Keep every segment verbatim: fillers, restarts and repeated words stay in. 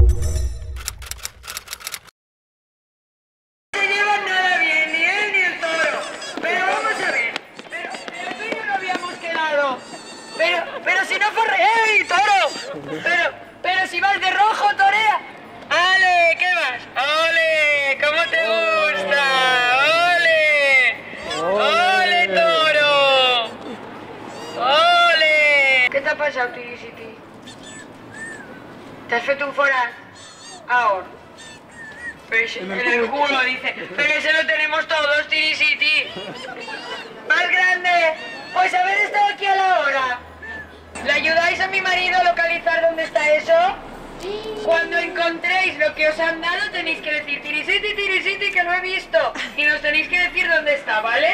No se llevan nada bien, ni él ni el toro. Pero vamos a ver. Pero, pero tú y yo no habíamos quedado. Pero, pero si no fue real, toro. Pero, pero si vas de rojo, torea. ¡Ale! ¿Qué vas? ¡Ole! ¿Cómo te gusta? ¡Ole! ¡Ole, toro! ¡Ole! ¿Qué te ha pasado, Tirisiti? ¿Te has hecho un forat? Ahora. Pero ese, en el culo, dice. Pero ese lo tenemos todos, Tirisiti. Más grande. Pues haber estado aquí a la hora. ¿Le ayudáis a mi marido a localizar dónde está eso? Cuando encontréis lo que os han dado tenéis que decir Tirisiti, Tirisiti, que lo he visto. Y nos tenéis que decir dónde está, ¿vale?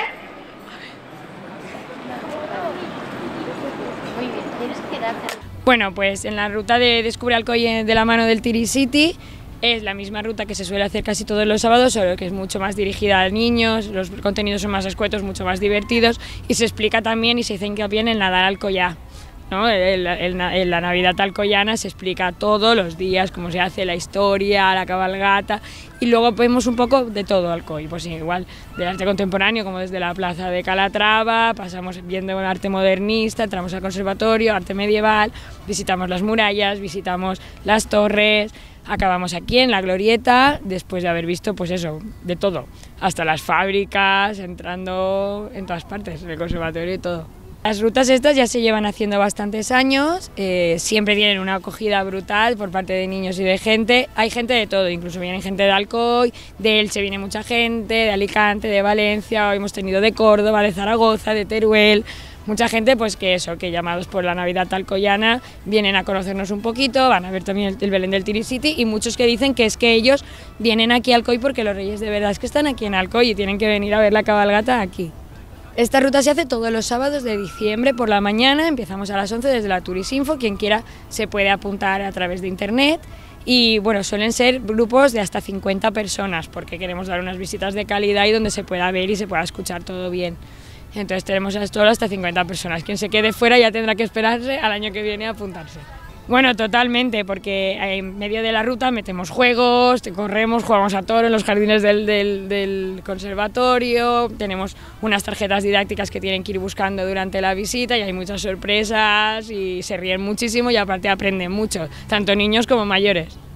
Muy bien, tienes que quedarte. Bueno, pues en la ruta de Descubre Alcoy de la mano del Tirisiti es la misma ruta que se suele hacer casi todos los sábados, solo que es mucho más dirigida a niños, los contenidos son más escuetos, mucho más divertidos y se explica también y se dice hincapié en el nadar alcoyá. ¿No? En, en, en la Navidad alcoyana se explica todos los días cómo se hace la historia, la cabalgata y luego vemos un poco de todo Alcoy, pues igual del arte contemporáneo como desde la plaza de Calatrava, pasamos viendo el arte modernista, entramos al conservatorio, arte medieval, visitamos las murallas, visitamos las torres, acabamos aquí en la glorieta después de haber visto pues eso, de todo, hasta las fábricas, entrando en todas partes, en el conservatorio y todo. Las rutas estas ya se llevan haciendo bastantes años, eh, siempre tienen una acogida brutal por parte de niños y de gente. Hay gente de todo, incluso viene gente de Alcoy, de Elche viene mucha gente, de Alicante, de Valencia, hoy hemos tenido de Córdoba, de Zaragoza, de Teruel. Mucha gente pues que eso, que llamados por la Navidad alcoyana vienen a conocernos un poquito, van a ver también el, el Belén del Tirisiti y muchos que dicen que es que ellos vienen aquí a Alcoy porque los reyes de verdad es que están aquí en Alcoy y tienen que venir a ver la cabalgata aquí. Esta ruta se hace todos los sábados de diciembre por la mañana, empezamos a las once desde la Turisinfo, quien quiera se puede apuntar a través de internet y bueno, suelen ser grupos de hasta cincuenta personas porque queremos dar unas visitas de calidad y donde se pueda ver y se pueda escuchar todo bien. Entonces tenemos a solo hasta cincuenta personas, quien se quede fuera ya tendrá que esperarse al año que viene a apuntarse. Bueno, totalmente, porque en medio de la ruta metemos juegos, corremos, jugamos a toro en los jardines del, del, del conservatorio, tenemos unas tarjetas didácticas que tienen que ir buscando durante la visita y hay muchas sorpresas y se ríen muchísimo y aparte aprenden mucho, tanto niños como mayores.